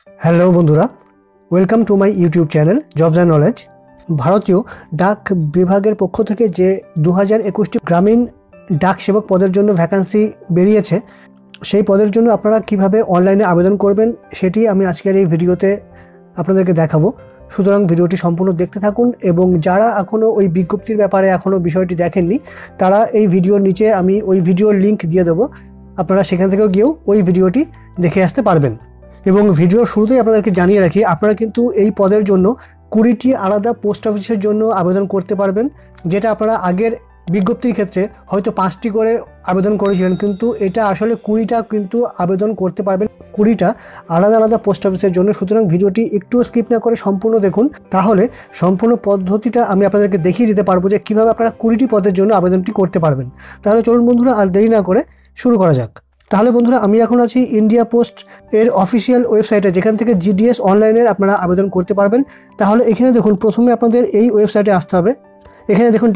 Hello বন্ধুরা, welcome to my YouTube channel jobs and knowledge. ভারতীয় ডাক বিভাগের পক্ষ থেকে যে 2021টি গ্রামীণ ডাক সেবক পদের জন্য ভ্যাকান্সি বেরিয়েছে, সেই পদের জন্য আপনারা কিভাবে অনলাইনে আবেদন করবেন সেটি আমি আজকের এই ভিডিওতে আপনাদেরকে দেখাবো। সুতরাং ভিডিওটি সম্পূর্ণ দেখতে থাকুন এবং যারা এখনও ওই বিজ্ঞপ্তির ব্যাপারে এখনও বিষয়টি দেখেননি, তারা এই ভিডিওর নিচে আমি ওই ভিডিওর লিঙ্ক দিয়ে দেবো, আপনারা সেখান থেকেও গিয়েও ওই ভিডিওটি দেখে আসতে পারবেন। এবং ভিডিওর শুরুতেই আপনাদেরকে জানিয়ে রাখি, আপনারা কিন্তু এই পদের জন্য 20টি আলাদা পোস্ট অফিসের জন্য আবেদন করতে পারবেন, যেটা আপনারা আগের বিজ্ঞপ্তির ক্ষেত্রে হয়তো 5টি করে আবেদন করেছিলেন, কিন্তু এটা আসলে 20টা কিন্তু আবেদন করতে পারবেন, 20টা আলাদা আলাদা পোস্ট অফিসের জন্য। সুতরাং ভিডিওটি একটু স্কিপ না করে সম্পূর্ণ দেখুন, তাহলে সম্পূর্ণ পদ্ধতিটা আমি আপনাদেরকে দেখিয়ে দিতে পারবো যে কীভাবে আপনারা 20টি পদের জন্য আবেদনটি করতে পারবেন। তাহলে চলুন বন্ধুরা, আর দেরি না করে শুরু করা যাক। তাহলে বন্ধুরা, আমি এখন আছি ইন্ডিয়া পোস্ট এর অফিসিয়াল ওয়েবসাইটে, যেখান থেকে জিডিএস অনলাইনের আপনারা আবেদন করতে পারবেন। তাহলে এখানে দেখুন, প্রথমে আপনাদের এই ওয়েবসাইটে আসতে হবে। এখানে দেখুন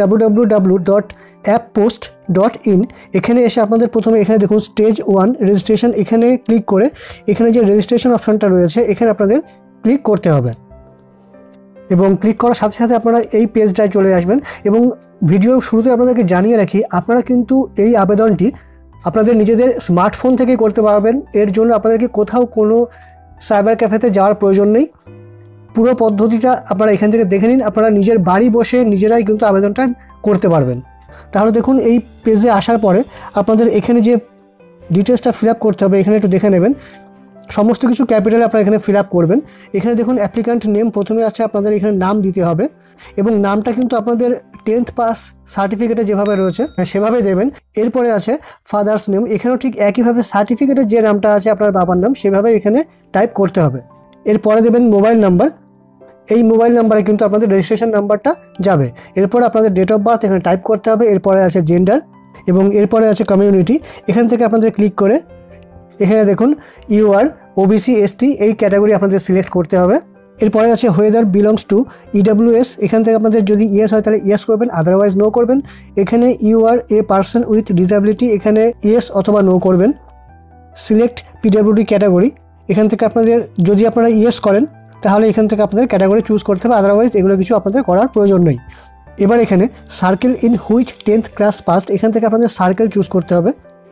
www.apppost.in। এখানে এসে আপনাদের প্রথমে এখানে দেখুন স্টেজ 1 রেজিস্ট্রেশন, এখানে ক্লিক করে এখানে যে রেজিস্ট্রেশন অপশানটা রয়েছে এখানে আপনাদের ক্লিক করতে হবে। এবং ক্লিক করার সাথে সাথে আপনারা এই পেজটায় চলে আসবেন। এবং ভিডিওর শুরুতে আপনাদেরকে জানিয়ে রাখি, আপনারা কিন্তু এই আবেদনটি আপনাদের নিজেদের স্মার্টফোন থেকে করতে পারবেন। এর জন্য আপনাদেরকে কোথাও কোনো সাইবার ক্যাফেতে যাওয়ার প্রয়োজন নেই। পুরো পদ্ধতিটা আপনারা এখান থেকে দেখে নিন, আপনারা নিজের বাড়ি বসে নিজেরাই কিন্তু আবেদনটা করতে পারবেন। তাহলে দেখুন, এই পেজে আসার পরে আপনাদের এখানে যে ডিটেলসটা ফিল আপ করতে হবে এখানে একটু দেখে নেবেন। সমস্ত কিছু ক্যাপিটালে আপনারা এখানে ফিল আপ করবেন। এখানে দেখুন অ্যাপ্লিক্যান্ট নেম প্রথমে আছে, আপনাদের এখানে নাম দিতে হবে এবং নামটা কিন্তু আপনাদের 10th পাস সার্টিফিকেটে যেভাবে রয়েছে সেভাবে দেবেন। এরপরে আছে ফাদার্স নেম, এখানেও ঠিক একইভাবে সার্টিফিকেটে যে নামটা আছে আপনার বাবার নাম সেভাবে এখানে টাইপ করতে হবে। এরপরে দেবেন মোবাইল নাম্বার, এই মোবাইল নাম্বারে কিন্তু আপনাদের রেজিস্ট্রেশন নাম্বারটা যাবে। এরপর আপনাদের ডেট অফ বার্থ এখানে টাইপ করতে হবে। এরপরে আছে জেন্ডার এবং এরপরে আছে কমিউনিটি। এখান থেকে আপনাদের ক্লিক করে এখানে দেখুন ইউআর ওবিসি এসটি এই ক্যাটাগরি আপনাদের সিলেক্ট করতে হবে। এরপরে আছে হোয়েদার বিলংস টু ইডাব্লিউএস, এখান থেকে আপনাদের যদি ইয়েস হয় তাহলে ইয়েস করবেন, আদারওয়াইজ নো করবেন। এখানে UR a person with disability, এখানে ইয়েস অথবা নো করবেন। সিলেক্ট পিডাব্লিউডি ক্যাটাগরি, এখান থেকে আপনাদের যদি আপনারা ইয়েস করেন তাহলে এখান থেকে আপনাদের ক্যাটাগরি চুজ করতে হবে, আদারওয়াইজ এগুলো কিছু আপনাদের করার প্রয়োজন নেই। এবার এখানে circle in which 10th class passed, এখান থেকে আপনাদের সার্কেল চুজ করতে হবে।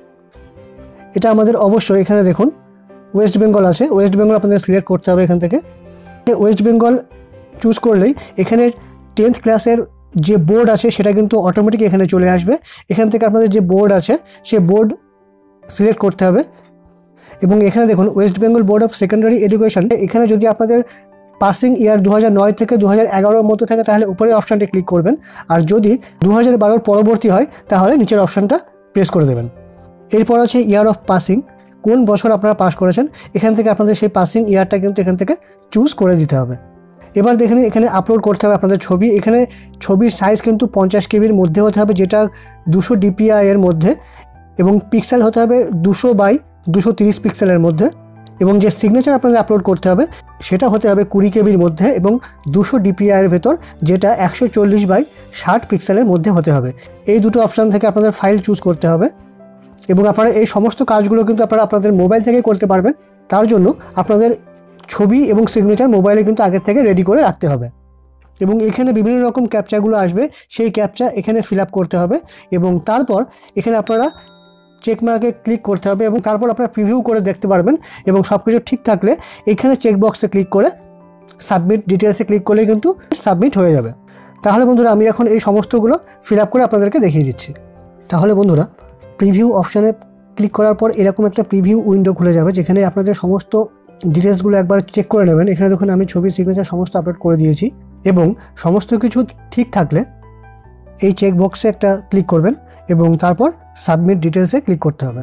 এটা আমাদের অবশ্যই এখানে দেখুন ওয়েস্ট বেঙ্গল আছে, ওয়েস্ট বেঙ্গল আপনাদের সিলেক্ট করতে হবে। এখান থেকে ওয়েস্ট বেঙ্গল চুজ করলেই এখানে 10th ক্লাসের যে বোর্ড আছে সেটা কিন্তু অটোমেটিক এখানে চলে আসবে। এখান থেকে আপনাদের যে বোর্ড আছে সে বোর্ড সিলেক্ট করতে হবে। এবং এখানে দেখুন West Bengal board of secondary education, এখানে যদি আপনাদের পাসিং ইয়ার 2009 থেকে 2011-র মধ্যে থাকে তাহলে উপরের অপশানটি ক্লিক করবেন, আর যদি 2012-র পরবর্তী হয় তাহলে নিচের অপশানটা প্রেস করে দেবেন। এরপর আছে ইয়ার অফ পাসিং, কোন বছর আপনারা পাস করেছেন, এখান থেকে আপনাদের সেই পাসিং ইয়ারটা কিন্তু এখান থেকে চুজ করে দিতে হবে। এবার দেখেন এখানে আপলোড করতে হবে আপনাদের ছবি। এখানে ছবির সাইজ কিন্তু 50 কেবির মধ্যে হতে হবে, যেটা 200 DPI এর মধ্যে, এবং পিক্সেল হতে হবে 200x230 পিক্সেলের মধ্যে। এবং যে সিগনেচার আপনাদের আপলোড করতে হবে সেটা হতে হবে 20 কেবির মধ্যে এবং 200 DPI এর ভেতর, যেটা 140x60 পিক্সেলের মধ্যে হতে হবে। এই দুটো অপশান থেকে আপনাদের ফাইল চুজ করতে হবে। এবং আপনারা এই সমস্ত কাজগুলো কিন্তু আপনারা আপনাদের মোবাইল থেকে করতে পারবেন। তার জন্য আপনাদের ছবি এবং সিগনেচার মোবাইলে কিন্তু আগের থেকে রেডি করে রাখতে হবে। এবং এখানে বিভিন্ন রকম ক্যাপচাগুলো আসবে, সেই ক্যাপচা এখানে ফিল আপ করতে হবে। এবং তারপর এখানে আপনারা চেকমার্কে ক্লিক করতে হবে এবং তারপর আপনারা প্রিভিউ করে দেখতে পারবেন। এবং সব কিছু ঠিক থাকলে এখানে চেকবক্সে ক্লিক করে সাবমিট ডিটেলসে ক্লিক করলে কিন্তু সাবমিট হয়ে যাবে। তাহলে বন্ধুরা, আমি এখন এই সমস্তগুলো ফিল আপ করে আপনাদেরকে দেখিয়ে দিচ্ছি। তাহলে বন্ধুরা, প্রিভিউ অপশানে ক্লিক করার পর এরকম একটা প্রিভিউ উইন্ডো খুলে যাবে, যেখানে আপনাদের সমস্ত ডিটেলসগুলো একবার চেক করে নেবেন। এখানে দেখুন আমি ছবি সিগনেচার সমস্ত আপলোড করে দিয়েছি এবং সমস্ত কিছু ঠিক থাকলে এই চেকবক্সে একটা ক্লিক করবেন এবং তারপর সাবমিট ডিটেলসে ক্লিক করতে হবে।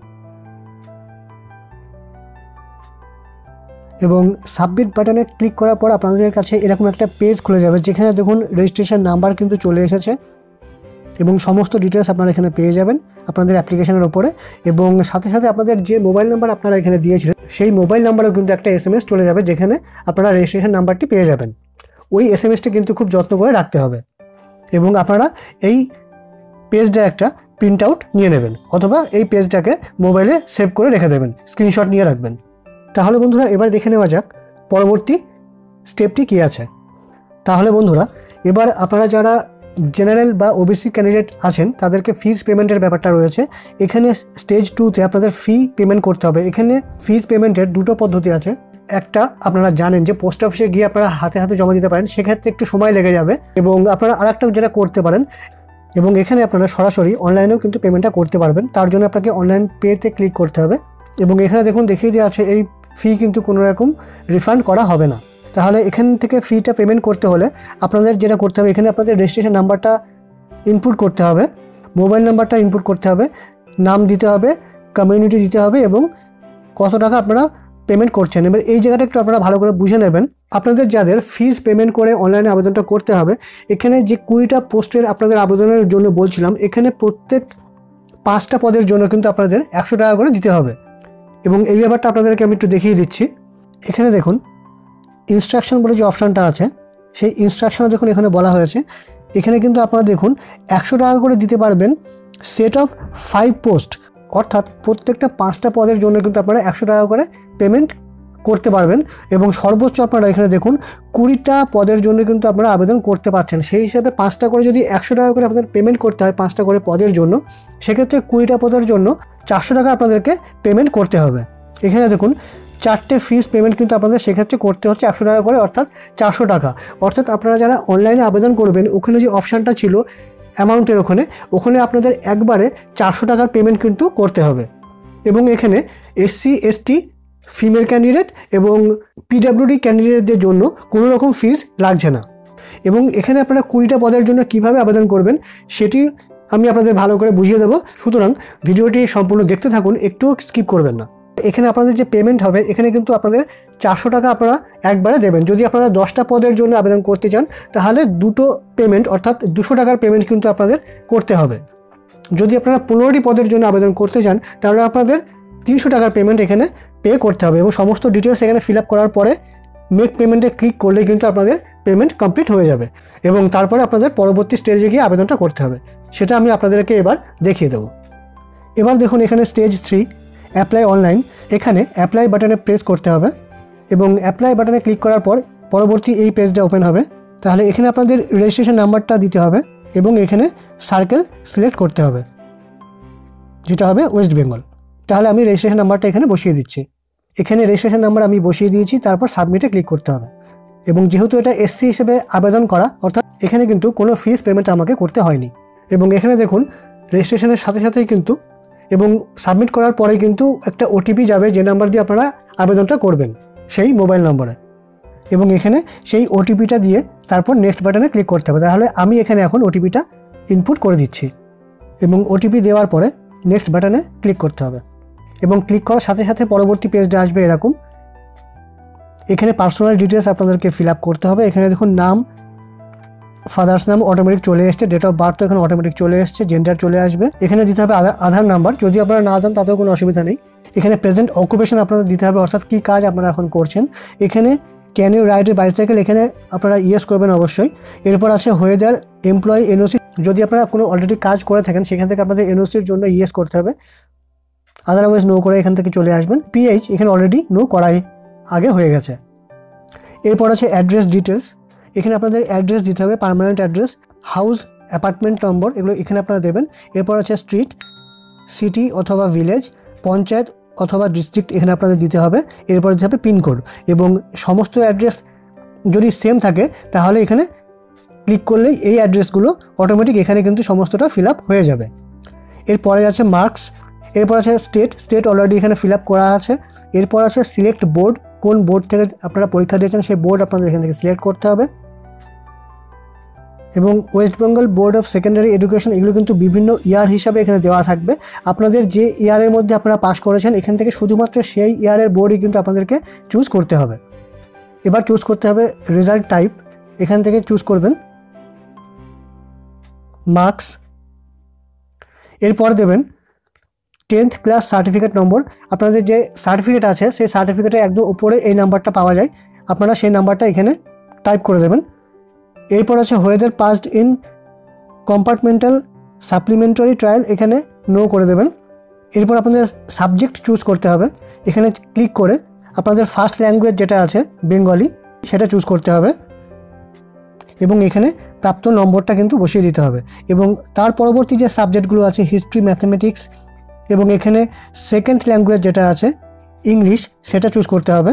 এবং সাবমিট বাটনে ক্লিক করার পর আপনাদের কাছে এরকম একটা পেজ খুলে যাবে, যেখানে দেখুন রেজিস্ট্রেশন নাম্বার কিন্তু চলে এসেছে এবং সমস্ত ডিটেলস আপনারা এখানে পেয়ে যাবেন আপনাদের অ্যাপ্লিকেশনের ওপরে। এবং সাথে সাথে আপনাদের যে মোবাইল নাম্বার আপনারা এখানে দিয়েছিলেন সেই মোবাইল নাম্বারেও কিন্তু একটা SMS চলে যাবে, যেখানে আপনারা রেজিস্ট্রেশন নাম্বারটি পেয়ে যাবেন। ওই SMSটি কিন্তু খুব যত্ন করে রাখতে হবে এবং আপনারা এই পেজটা একটা প্রিন্ট আউট নিয়ে নেবেন অথবা এই পেজটাকে মোবাইলে সেভ করে রেখে দেবেন, স্ক্রিনশট নিয়ে রাখবেন। তাহলে বন্ধুরা এবার দেখে নেওয়া যাক পরবর্তী স্টেপটি কী আছে। তাহলে বন্ধুরা এবার আপনারা যারা জেনারেল বা ওবিসি ক্যান্ডিডেট আছেন তাদেরকে ফিজ পেমেন্টের ব্যাপারটা রয়েছে। এখানে স্টেজ 2তে আপনাদের ফি পেমেন্ট করতে হবে। এখানে ফিজ পেমেন্টের দুটো পদ্ধতি আছে। একটা আপনারা জানেন যে পোস্ট অফিসে গিয়ে আপনারা হাতে হাতে জমা দিতে পারেন, সেক্ষেত্রে একটু সময় লেগে যাবে। এবং আপনারা আরেকটা যেটা করতে পারেন, এবং এখানে আপনারা সরাসরি অনলাইনেও কিন্তু পেমেন্টটা করতে পারবেন। তার জন্য আপনাকে অনলাইন পেতে ক্লিক করতে হবে এবং এখানে দেখুন দেখিয়ে দেওয়া আছে এই ফি কিন্তু কোনো রকম রিফান্ড করা হবে না। তাহলে এখান থেকে ফিটা পেমেন্ট করতে হলে আপনাদের যেটা করতে হবে, এখানে আপনাদের রেজিস্ট্রেশন নাম্বারটা ইনপুট করতে হবে, মোবাইল নাম্বারটা ইনপুট করতে হবে, নাম দিতে হবে, কমিউনিটি দিতে হবে এবং কত টাকা আপনারা পেমেন্ট করছেন। এবার এই জায়গাটা একটু আপনারা ভালো করে বুঝে নেবেন। আপনাদের যাদের ফিজ পেমেন্ট করে অনলাইনে আবেদনটা করতে হবে, এখানে যে 20টা পোস্টের আপনাদের আবেদনের জন্য বলছিলাম, এখানে প্রত্যেক 5টা পদের জন্য কিন্তু আপনাদের 100 টাকা করে দিতে হবে। এবং এই ব্যাপারটা আপনাদেরকে আমি একটু দেখিয়ে দিচ্ছি। এখানে দেখুন ইনস্ট্রাকশন বলে যে অপশানটা আছে, সেই ইনস্ট্রাকশনে দেখুন এখানে বলা হয়েছে, এখানে কিন্তু আপনারা দেখুন 100 টাকা করে দিতে পারবেন সেট অফ 5 পোস্ট, অর্থাৎ প্রত্যেকটা 5টা পদের জন্য কিন্তু আপনারা 100 টাকা করে পেমেন্ট করতে পারবেন। এবং সর্বোচ্চ আপনারা এখানে দেখুন 20টা পদের জন্য কিন্তু আপনারা আবেদন করতে পারছেন। সেই হিসাবে 5টা করে যদি 100 টাকা করে আপনাদের পেমেন্ট করতে হয় 5টা করে পদের জন্য, সেক্ষেত্রে 20টা পদের জন্য 400 টাকা আপনাদেরকে পেমেন্ট করতে হবে। এখানে দেখুন 4টে ফিস পেমেন্ট কিন্তু আপনাদের সেক্ষেত্রে করতে হচ্ছে 100 টাকা করে, অর্থাৎ 400 টাকা। অর্থাৎ আপনারা যারা অনলাইনে আবেদন করবেন, ওখানে যে অপশানটা ছিল অ্যামাউন্টের, ওখানে আপনাদের একবারে 400 টাকার পেমেন্ট কিন্তু করতে হবে। এবং এখানে এসসি এসটি ফিমেল ক্যান্ডিডেট এবং পিডাব্লিউডি ক্যান্ডিডেটদের জন্য কোনো রকম ফিস লাগছে না। এবং এখানে আপনারা 20টা পদের জন্য কিভাবে আবেদন করবেন সেটি আমি আপনাদের ভালো করে বুঝিয়ে দেবো। সুতরাং ভিডিওটি সম্পূর্ণ দেখতে থাকুন, একটুও স্কিপ করবেন না। এখানে আপনাদের যে পেমেন্ট হবে, এখানে কিন্তু আপনাদের 400 টাকা আপনারা একবারে দেবেন। যদি আপনারা 10টা পদের জন্য আবেদন করতে চান তাহলে দুটো পেমেন্ট অর্থাৎ 200 টাকার পেমেন্ট কিন্তু আপনাদের করতে হবে। যদি আপনারা 15টি পদের জন্য আবেদন করতে চান তাহলে আপনাদের 300 টাকার পেমেন্ট এখানে পে করতে হবে। এবং সমস্ত ডিটেলস এখানে ফিল আপ করার পরে মেক পেমেন্টে ক্লিক করলেই কিন্তু আপনাদের পেমেন্ট কমপ্লিট হয়ে যাবে। এবং তারপরে আপনাদের পরবর্তী স্টেজে গিয়ে আবেদনটা করতে হবে, সেটা আমি আপনাদেরকে এবার দেখিয়ে দেবো। এবার দেখুন এখানে স্টেজ 3 অ্যাপ্লাই অনলাইন, এখানে অ্যাপ্লাই বাটনে প্রেস করতে হবে এবং অ্যাপ্লাই বাটনে ক্লিক করার পর পরবর্তী এই পেজটা ওপেন হবে। তাহলে এখানে আপনাদের রেজিস্ট্রেশন নাম্বারটা দিতে হবে এবং এখানে সার্কেল সিলেক্ট করতে হবে, যেটা হবে ওয়েস্ট বেঙ্গল। তাহলে আমি রেজিস্ট্রেশন নাম্বারটা এখানে বসিয়ে দিচ্ছি। এখানে রেজিস্ট্রেশন নাম্বার আমি বসিয়ে দিয়েছি, তারপর সাবমিটে ক্লিক করতে হবে। এবং যেহেতু এটা এসসি হিসেবে আবেদন করা, অর্থাৎ এখানে কিন্তু কোনো ফিস পেমেন্ট আমাকে করতে হয়নি। এবং এখানে দেখুন রেজিস্ট্রেশনের সাথে সাথেই কিন্তু এবং সাবমিট করার পরে কিন্তু একটা ওটিপি যাবে, যে নাম্বার দিয়ে আপনারা আবেদনটা করবেন সেই মোবাইল নম্বরে। এবং এখানে সেই ওটিপিটা দিয়ে তারপর নেক্সট বাটনে ক্লিক করতে হবে। তাহলে আমি এখানে এখন ওটিপিটা ইনপুট করে দিচ্ছি এবং ওটিপি দেওয়ার পরে নেক্সট বাটনে ক্লিক করতে হবে। এবং ক্লিক করার সাথে সাথে পরবর্তী পেজটা আসবে এরকম। এখানে পার্সোনাল ডিটেলস আপনাদেরকে ফিল আপ করতে হবে। এখানে দেখুন নাম, ফাদার্স নাম অটোমেটিক চলে এসছে, ডেট অফ বার্থ এখানে অটোমেটিক চলে এসছে, জেন্ডার চলে আসবে। এখানে দিতে হবে আধার নাম্বার, যদি আপনারা না দেন তাতেও কোনো অসুবিধা নেই। এখানে প্রেজেন্ট অকুপেশন আপনাদের দিতে হবে, অর্থাৎ কী কাজ আপনারা এখন করছেন। এখানে can you ride a bicycle, এখানে আপনারা ইয়েস করবেন অবশ্যই। এরপর আছে হোয়েদার এমপ্লয়ি এনওসি, যদি আপনারা কোনো অলরেডি কাজ করে থাকেন সেখান থেকে আপনাদের এনওসির জন্য ইয়েস করতে হবে, আদারওয়াইজ নো করে এখান থেকে চলে আসবেন। পিএইচ এখানে অলরেডি নো করাই আগে হয়ে গেছে। এরপর আছে অ্যাড্রেস ডিটেলস, এখানে আপনাদের অ্যাড্রেস দিতে হবে, permanent address, house, apartment number, এগুলো এখানে আপনারা দেবেন। এরপর আছে স্ট্রিট, সিটি অথবা ভিলেজ, পঞ্চায়েত অথবা ডিস্ট্রিক্ট এখানে আপনাদের দিতে হবে। এরপর দিতে হবে পিনকোড। এবং সমস্ত অ্যাড্রেস যদি সেম থাকে তাহলে এখানে ক্লিক করলেই এই অ্যাড্রেসগুলো অটোমেটিক এখানে কিন্তু সমস্তটা ফিল আপ হয়ে যাবে। এরপরে আছে মার্কস, এরপর আছে স্টেট অলরেডি এখানে ফিল আপ করা আছে। এরপর আছে সিলেক্ট বোর্ড, কোন বোর্ড থেকে আপনারা পরীক্ষা দিয়েছেন সেই বোর্ড আপনাদের এখান থেকে সিলেক্ট করতে হবে। এবং West Bengal board of secondary Education, এগুলো কিন্তু বিভিন্ন ইয়ার হিসাবে এখানে দেওয়া থাকবে। আপনাদের যে ইয়ারের মধ্যে আপনারা পাস করেছেন এখান থেকে শুধুমাত্র সেই ইয়ারের বোর্ডই কিন্তু আপনাদেরকে চুজ করতে হবে। এবার চুজ করতে হবে রেজাল্ট টাইপ, এখান থেকে চুজ করবেন মার্কস। এরপর দেবেন 10th ক্লাস সার্টিফিকেট নম্বর, আপনাদের যে সার্টিফিকেট আছে সেই সার্টিফিকেটে একদম উপরে এই নাম্বারটা পাওয়া যায়, আপনারা সেই নাম্বারটা এখানে টাইপ করে দেবেন। এরপর আছে whether passed in compartmental supplementary trial, এখানে নো করে দেবেন। এরপর আপনাদের সাবজেক্ট চুজ করতে হবে, এখানে ক্লিক করে আপনাদের ফার্স্ট ল্যাঙ্গুয়েজ যেটা আছে বেঙ্গলি সেটা চুজ করতে হবে এবং এখানে প্রাপ্ত নম্বরটা কিন্তু বসিয়ে দিতে হবে এবং তার পরবর্তী যে সাবজেক্টগুলো আছে হিস্ট্রি, ম্যাথমেটিক্স এবং এখানে সেকেন্ড ল্যাঙ্গুয়েজ যেটা আছে ইংলিশ সেটা চুজ করতে হবে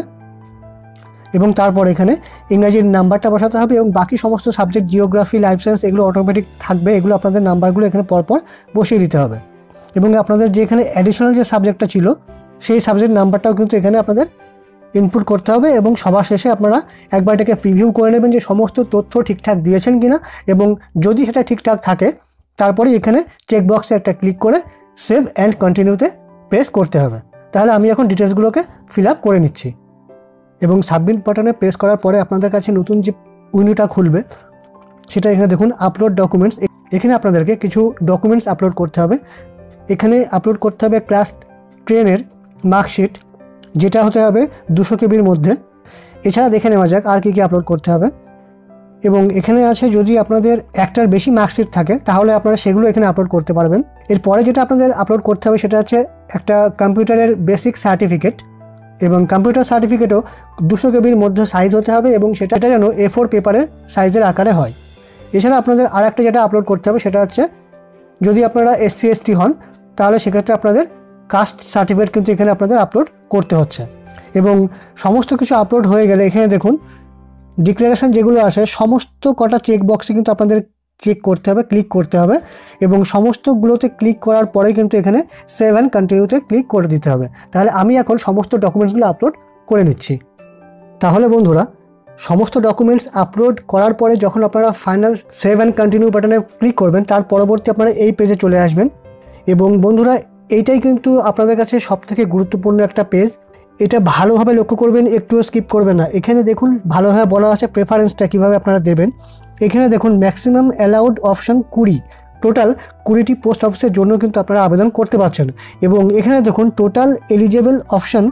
এবং তারপর এখানে ইংরাজির নাম্বারটা বসাতে হবে এবং বাকি সমস্ত সাবজেক্ট জিওগ্রাফি, লাইফ সায়েন্স এগুলো অটোমেটিক থাকবে, এগুলো আপনাদের নাম্বারগুলো এখানে পরপর বসিয়ে দিতে হবে এবং আপনাদের যে এখানে অ্যাডিশনাল যে সাবজেক্টটা ছিল সেই সাবজেক্ট নাম্বারটাও কিন্তু এখানে আপনাদের ইনপুট করতে হবে এবং সবার শেষে আপনারা একবার এটাকে প্রিভিউ করে নেবেন যে সমস্ত তথ্য ঠিকঠাক দিয়েছেন কিনা এবং যদি সেটা ঠিকঠাক থাকে তারপরে এখানে চেকবক্সে একটা ক্লিক করে সেভ অ্যান্ড কন্টিনিউতে প্রেস করতে হবে। তাহলে আমি এখন ডিটেলসগুলোকে ফিল আপ করে নিচ্ছি এবং সাবমিট বাটনে প্রেস করার পরে আপনাদের কাছে নতুন যে উইন্ডোটা খুলবে সেটা এখানে দেখুন আপলোড ডকুমেন্টস। এখানে আপনাদেরকে কিছু ডকুমেন্টস আপলোড করতে হবে। এখানে আপলোড করতে হবে ক্লাস 10-এর মার্কশিট, যেটা হতে হবে 200 কেবির মধ্যে। এছাড়া দেখে নেওয়া যাক আর কী আপলোড করতে হবে এবং এখানে আছে যদি আপনাদের একটার বেশি মার্কশিট থাকে তাহলে আপনারা সেগুলো এখানে আপলোড করতে পারবেন। এরপরে যেটা আপনাদের আপলোড করতে হবে সেটা হচ্ছে একটা কম্পিউটারের বেসিক সার্টিফিকেট এবং কম্পিউটার সার্টিফিকেটও 200 কেবির মধ্যে সাইজ হতে হবে এবং সেটা যেন A4 পেপারের সাইজের আকারে হয়। এছাড়া আপনাদের আর একটা যেটা আপলোড করতে হবে সেটা হচ্ছে যদি আপনারা SC ST হন তাহলে সেক্ষেত্রে আপনাদের কাস্ট সার্টিফিকেট কিন্তু এখানে আপনাদের আপলোড করতে হচ্ছে এবং সমস্ত কিছু আপলোড হয়ে গেলে এখানে দেখুন ডিক্লারেশন যেগুলো আছে সমস্ত কটা চেকবক্সে কিন্তু আপনাদের চেক করতে হবে, ক্লিক করতে হবে এবং সমস্তগুলোতে ক্লিক করার পরে কিন্তু এখানে সেভ অ্যান্ড কন্টিনিউতে ক্লিক করে দিতে হবে। তাহলে আমি এখন সমস্ত ডকুমেন্টসগুলো আপলোড করে নিচ্ছি। তাহলে বন্ধুরা সমস্ত ডকুমেন্টস আপলোড করার পরে যখন আপনারা ফাইনাল সেভ অ্যান্ড কন্টিনিউ বাটনে ক্লিক করবেন তার পরবর্তী আপনারা এই পেজে চলে আসবেন এবং বন্ধুরা এইটাই কিন্তু আপনাদের কাছে সবথেকে গুরুত্বপূর্ণ একটা পেজ। এটা ভালোভাবে লক্ষ্য করবেন, একটুও স্কিপ করবেন না। এখানে দেখুন ভালোভাবে বলা আছে প্রেফারেন্সটা কীভাবে আপনারা দেবেন। এখানে দেখুন ম্যাক্সিমাম অ্যালাউড অপশান 20, টোটাল 20টি পোস্ট অফিসের জন্য কিন্তু আপনারা আবেদন করতে পারছেন এবং এখানে দেখুন total eligible option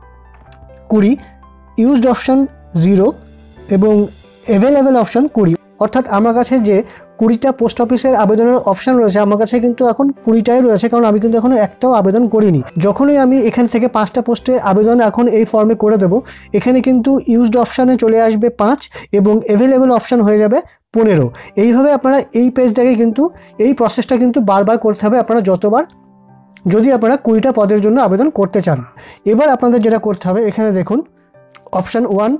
20, used option 0 এবং অ্যাভেলেবেল অপশান 20। অর্থাৎ আমার কাছে যে 20টা পোস্ট অফিসের আবেদনের অপশান রয়েছে আমার কাছে কিন্তু এখন 20টাই রয়েছে, কারণ আমি কিন্তু এখনও একটাও আবেদন করিনি। যখনই আমি এখান থেকে 5টা পোস্টে আবেদন এখন এই ফর্মে করে দেবো এখানে কিন্তু ইউজড অপশানে চলে আসবে 5 এবং অ্যাভেলেবেল অপশান হয়ে যাবে 15। এইভাবে আপনারা এই পেজটাকে কিন্তু এই প্রসেসটা কিন্তু বারবার করতে হবে আপনারা যতবার যদি আপনারা 20টা পদের জন্য আবেদন করতে চান। এবার আপনাদের যেটা করতে হবে এখানে দেখুন option 1,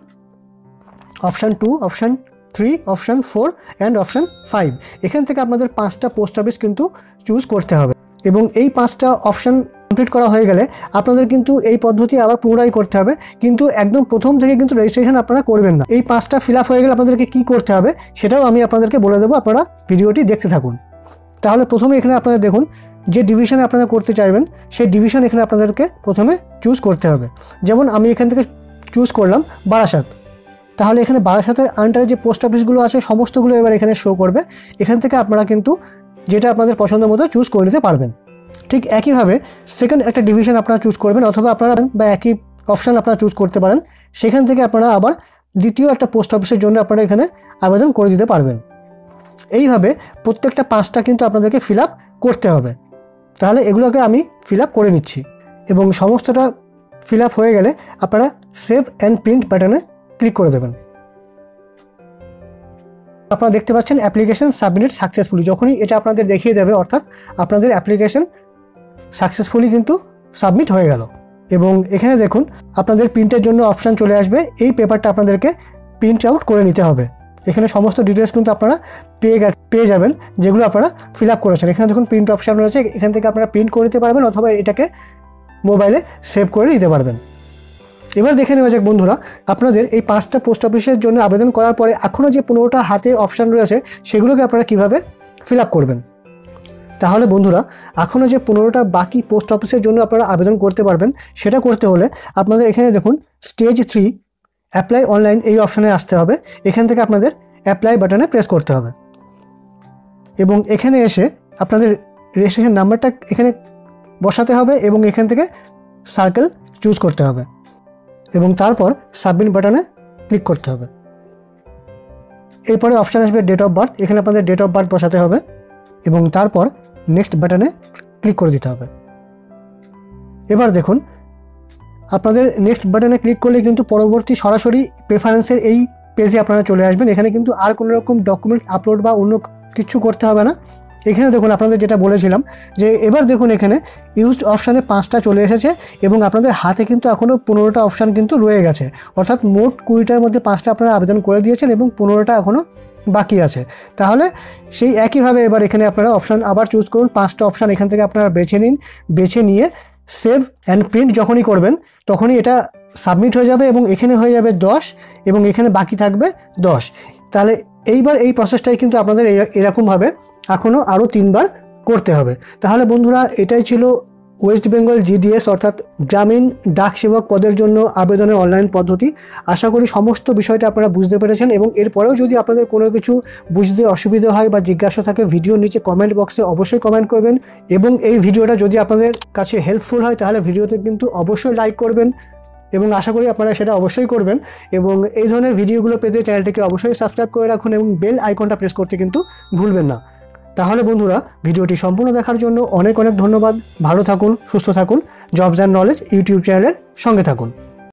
option 2, option 3, option 4 and option 5। এখান থেকে আপনাদের 5টা পোস্ট অফিস কিন্তু চুজ করতে হবে এবং এই 5টা অপশান কমপ্লিট করা হয়ে গেলে আপনাদের কিন্তু এই পদ্ধতি আবার পুনরায় করতে হবে, কিন্তু একদম প্রথম থেকে কিন্তু রেজিস্ট্রেশন আপনারা করবেন না। এই 5টা ফিল আপ হয়ে গেলে আপনাদেরকে কী করতে হবে সেটাও আমি আপনাদেরকে বলে দেবো, আপনারা ভিডিওটি দেখতে থাকুন। তাহলে প্রথমে এখানে আপনারা দেখুন যে ডিভিশনে আপনারা করতে চাইবেন সেই ডিভিশন এখানে আপনাদেরকে প্রথমে চুজ করতে হবে। যেমন আমি এখান থেকে চুজ করলাম বারাসাত, তাহলে এখানে বারাসাতের আন্ডারে যে পোস্ট অফিসগুলো আছে সমস্তগুলো এবার এখানে শো করবে। এখান থেকে আপনারা কিন্তু যেটা আপনাদের পছন্দ মতো চুজ করে নিতে পারবেন। ঠিক একইভাবে সেকেন্ড একটা ডিভিশন আপনারা চুজ করবেন অথবা আপনারা বা একই অপশান আপনারা চুজ করতে পারেন, সেখান থেকে আপনারা আবার দ্বিতীয় একটা পোস্ট অফিসের জন্য আপনারা এখানে আবেদন করে দিতে পারবেন। এইভাবে প্রত্যেকটা 5টা কিন্তু আপনাদেরকে ফিল আপ করতে হবে। তাহলে এগুলোকে আমি ফিল আপ করে নিচ্ছি এবং সমস্তটা ফিল আপ হয়ে গেলে আপনারা সেভ অ্যান্ড প্রিন্ট বাটনে ক্লিক করে দেবেন। আপনারা দেখতে পাচ্ছেন অ্যাপ্লিকেশন সাবমিট সাকসেসফুলি। যখনই এটা আপনাদের দেখিয়ে দেবে অর্থাৎ আপনাদের অ্যাপ্লিকেশন সাকসেসফুলি কিন্তু সাবমিট হয়ে গেল এবং এখানে দেখুন আপনাদের প্রিন্টের জন্য অপশান চলে আসবে। এই পেপারটা আপনাদেরকে প্রিন্ট আউট করে নিতে হবে। এখানে সমস্ত ডিটেলস কিন্তু আপনারা পেয়ে যাবেন যেগুলো আপনারা ফিল আপ করেছেন। এখানে দেখুন প্রিন্ট অপশান রয়েছে, এখান থেকে আপনারা প্রিন্ট করে নিতে পারবেন অথবা এটাকে মোবাইলে সেভ করে নিতে পারবেন। এবার দেখে নেওয়া যাক বন্ধুরা আপনাদের এই 5টা পোস্ট অফিসের জন্য আবেদন করার পরে এখনও যে 15টা হাতে অপশান রয়েছে সেগুলোকে আপনারা কীভাবে ফিল আপ করবেন। তাহলে বন্ধুরা এখনও যে 15টা বাকি পোস্ট অফিসের জন্য আপনারা আবেদন করতে পারবেন সেটা করতে হলে আপনাদের এখানে দেখুন স্টেজ 3 অ্যাপ্লাই অনলাইন এই অপশানে আসতে হবে। এখান থেকে আপনাদের অ্যাপ্লাই বাটনে প্রেস করতে হবে এবং এখানে এসে আপনাদের রেজিস্ট্রেশন নাম্বারটা এখানে বসাতে হবে এবং এখান থেকে সার্কেল চুজ করতে হবে এবং তারপর সাবমিট বাটনে ক্লিক করতে হবে। এরপরে অপশান আসবে ডেট অফ বার্থ, এখানে আপনাদের ডেট অফ বার্থ বসাতে হবে এবং তারপর নেক্সট বাটনে ক্লিক করে দিতে হবে। এবার দেখুন আপনাদের নেক্সট বাটনে ক্লিক করলে কিন্তু পরবর্তী সরাসরি প্রেফারেন্সের এই পেজে আপনারা চলে আসবেন। এখানে কিন্তু আর কোনো রকম ডকুমেন্ট আপলোড বা অন্য কিছু করতে হবে না। এখানে দেখুন আপনাদের যেটা বলেছিলাম যে এবার দেখুন এখানে ইউজড অপশানে 5টা চলে এসেছে এবং আপনাদের হাতে কিন্তু এখনও 15টা অপশান কিন্তু রয়ে গেছে, অর্থাৎ মোট 20টার মধ্যে 5টা আপনারা আবেদন করে দিয়েছেন এবং 15টা এখনও বাকি আছে। তাহলে সেই একইভাবে এবার এখানে আপনারা অপশান আবার চুজ করুন, 5টা অপশান এখান থেকে আপনারা বেছে নিন। বেছে নিয়ে সেভ অ্যান্ড প্রিন্ট যখনই করবেন তখনই এটা সাবমিট হয়ে যাবে এবং এখানে হয়ে যাবে 10 এবং এখানে বাকি থাকবে 10। তাহলে এইবার এই প্রসেসটাই কিন্তু আপনাদের এরকমভাবে এখনও আরও 3বার করতে হবে। তাহলে বন্ধুরা এটাই ছিল ওয়েস্ট বেঙ্গল জিডিএস অর্থাৎ গ্রামীণ ডাক সেবক পদের জন্য আবেদনের অনলাইন পদ্ধতি। আশা করি সমস্ত বিষয়টা আপনারা বুঝতে পেরেছেন এবং এরপরেও যদি আপনাদের কোনো কিছু বুঝতে অসুবিধা হয় বা জিজ্ঞাসা থাকে ভিডিওর নিচে কমেন্ট বক্সে অবশ্যই কমেন্ট করবেন এবং এই ভিডিওটা যদি আপনাদের কাছে হেল্পফুল হয় তাহলে ভিডিওতে কিন্তু অবশ্যই লাইক করবেন এবং আশা করি আপনারা সেটা অবশ্যই করবেন। এবং এই ধরনের ভিডিওগুলো পেতে চ্যানেলটিকে অবশ্যই সাবস্ক্রাইব করে রাখুন এবং বেল আইকনটা প্রেস করতে কিন্তু ভুলবেন না। তাহলে বন্ধুরা ভিডিওটি সম্পূর্ণ দেখার জন্য অনেক অনেক ধন্যবাদ। ভালো থাকুন, সুস্থ থাকুন, জবস অ্যান্ড নলেজ ইউটিউব চ্যানেলের সঙ্গে থাকুন।